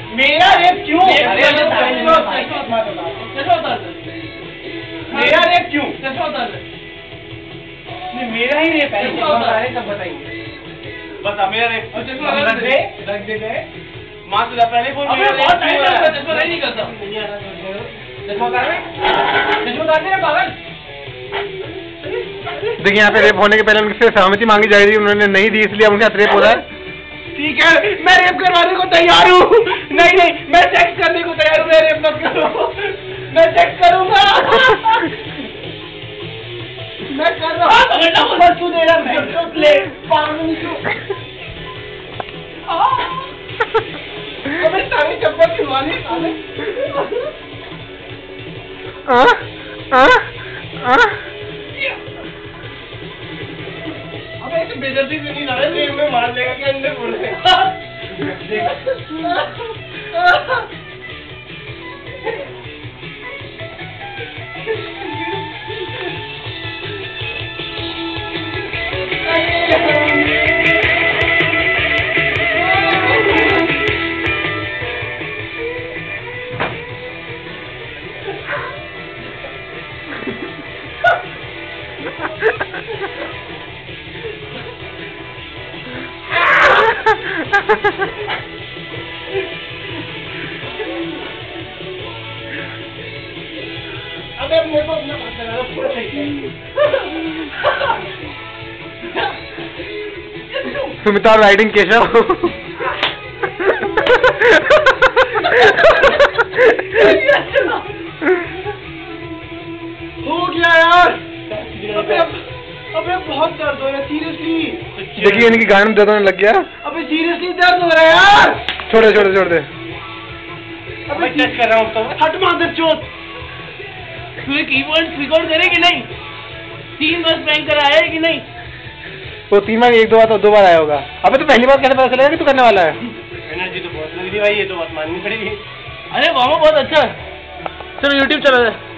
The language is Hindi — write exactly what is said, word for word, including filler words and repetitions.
मेरा रेप क्यों? मेरा रेप क्यों? मेरा ही रेप है, सब बताएंगे। बता मेरा रेप रख दे रख दे गए माँ तुझे पहले बोल मेरा रेप क्यों हो रहा है? चश्मा नहीं करता चश्मा उतार चश्मा उतार दे पागल। देखिए यहाँ पे रेप होने के पहले उनसे सहमति मांगी जा रही है, उन्होंने नहीं दी, इसलिए उनके साथ रेप हो रहा है। ठीक है मैं रेप करवाने को तैयार हूँ। नहीं नहीं मैं सेक्स करने को तैयार हूँ, मैं रेप मत करो, मैं सेक्स करूँगा। मैं कर रहा हूँ बस तू दे रहा प्ले पागल अबे सारी चप्पल खिलवानी साले। आ आ आ अबे ऐसे बेइज्जती से नहीं ना रहे, जेब में मार देगा कि अंदर बोल देगा। अबे मेरे को अपना बात करा पूरा सही। सुमिता राइडिंग केशव। हो गया यार। अबे अबे बहुत दर्द हो रहा है सीरियसली। देखिए इनकी गांड में दर्द होने लग गया। अबे सीरियसली दर्द हो रहा है यार। छोड़ दे छोड़ दे छोड़ दे। अबे टेस्ट कर रहा हूँ तो हट मार चोट। तूने कीबोर्ड रिकॉर्ड करे कि नहीं? तीन बार प्रैंक करा है कि नहीं? वो तीन बार एक दो बार तो दो बार आया होगा। अबे तो पहली बार कैसे पता चलेगा कि तू करने वाला है? एनर्जी तो बहुत लग रही भाई, ये तो बात माननी पड़ेगी। अरे वाह बहुत अच्छा है। चलो यूट्यूब चला जाए।